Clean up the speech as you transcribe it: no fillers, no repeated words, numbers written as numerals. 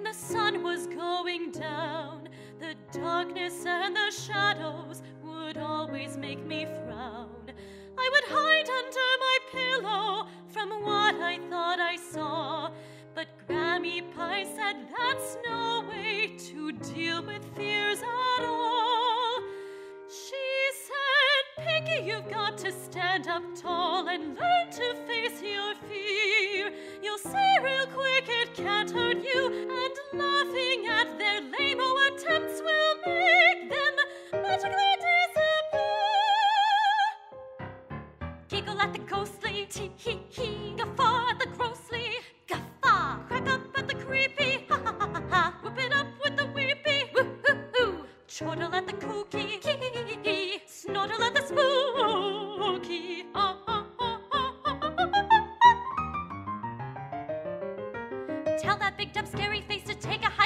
the sun was going down, the darkness and the shadows would always make me frown. I would hide under my pillow from what I thought I saw, but Grammy Pie said that's no way to deal with fears at all. She said, Pinky, you've got to stand up tall and learn to face your fear. You'll see real quick it can't hurt you, and laughing at their lame-o attempts will make them magically disappear. Giggle at the ghostly, tee-hee-hee, guffaw at the grossly, guffaw, crack up at the creepy, ha-ha-ha-ha, whoop it up with the weepy, woo-hoo-hoo, chortle at the kooky, hee-hee-hee, snortle at the spooky, Tell that big dumb scary face to take a